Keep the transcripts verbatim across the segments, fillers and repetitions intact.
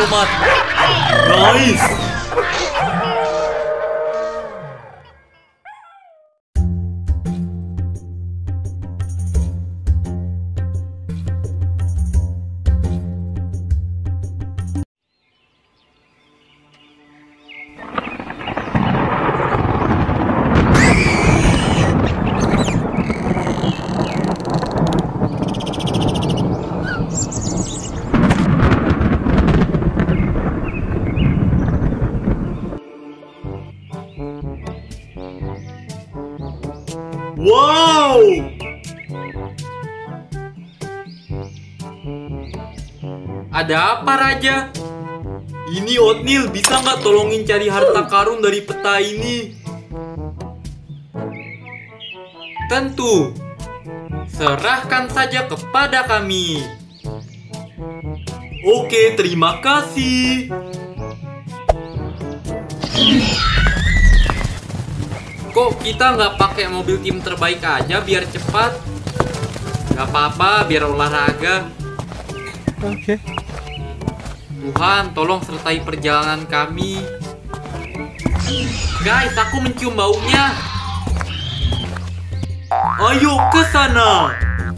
tomat. Nice. Wow! Ada apa, Raja? Ini Oatmeal, bisa nggak tolongin cari harta karun dari peta ini? Tentu. Serahkan saja kepada kami. Oke, terima kasih. Kok kita nggak pakai mobil tim terbaik aja biar cepat? Gak apa-apa, biar olahraga. Oke. Tuhan, tolong sertai perjalanan kami. Guys, aku mencium baunya. Ayo ke sana.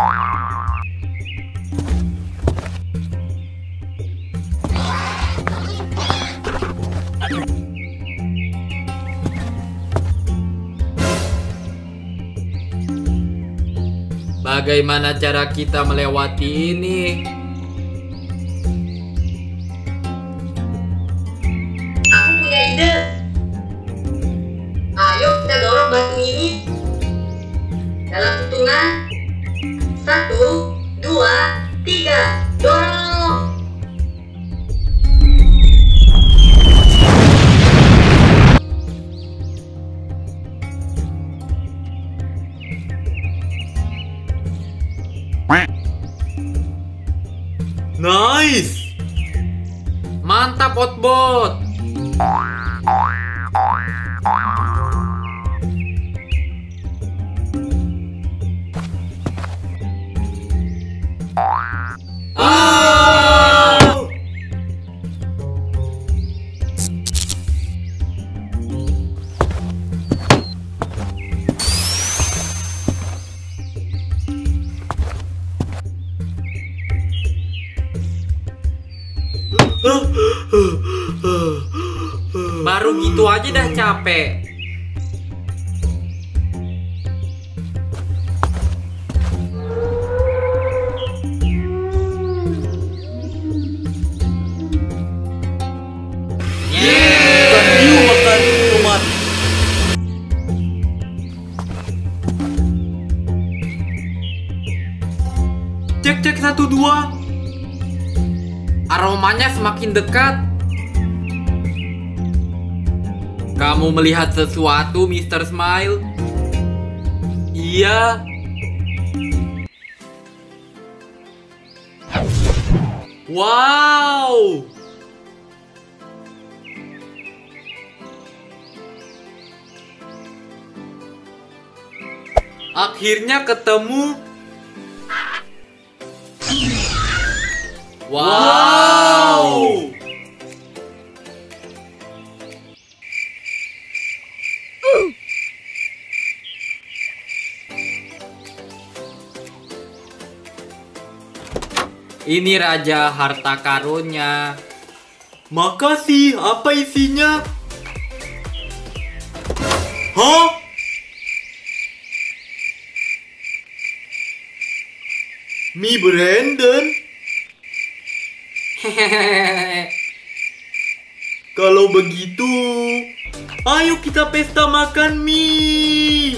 Bagaimana cara kita melewati ini? Aku punya ide. Ayo kita dorong batu ini. Dalam hitungan satu, dua, tiga, dorong. Nice. Mantap, Otbot. Ah! Baru gitu aja dah capek. Yeay! Yuk makan tomat. Cek cek satu dua. Aromanya semakin dekat. Kamu melihat sesuatu, mister Smile? Iya. Wow. Akhirnya ketemu. Wow. Ini Raja, harta karunnya. Makasih, apa isinya? Hah? Mie Brandon? Hehehe. Kalau begitu, ayo kita pesta makan mie.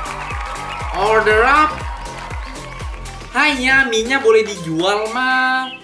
Order up. Hanya mie-nya boleh dijual, Ma.